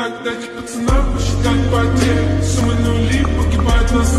Отдать пацанам, посчитать потери. Суммы нули погибают на